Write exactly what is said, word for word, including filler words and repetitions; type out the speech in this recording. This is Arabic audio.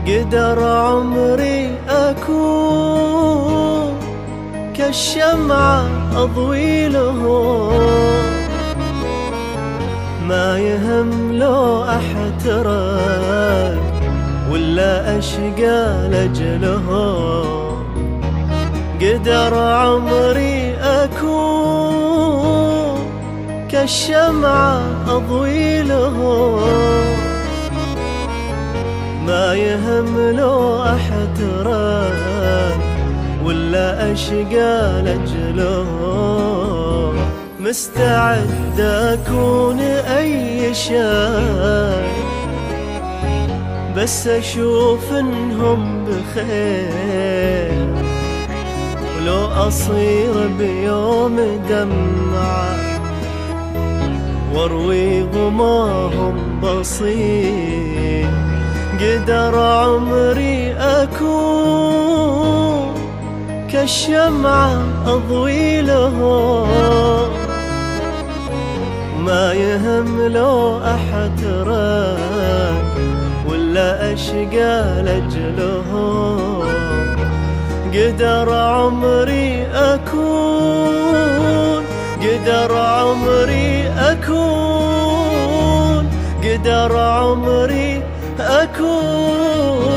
قدر عمري أكون كالشمعة أضوي لهم، ما يهم لو أحترق ولا أشقى لأجلهم. قدر عمري أكون كالشمعة أضوي لهم، ما يهم لو أحترق ولا أشقى لأجلهم. مستعد أكون أي شيء بس أشوف إنهم بخير، ولو أصير بيوم دمعة واروي غماهم بسيط. قدر عمري أكون كالشمعة أضوي لهم، ما يهم لو أحترق ولا أشقى لأجلهم. قدر عمري أكون، قدر عمري أكون، قدر عمري أكون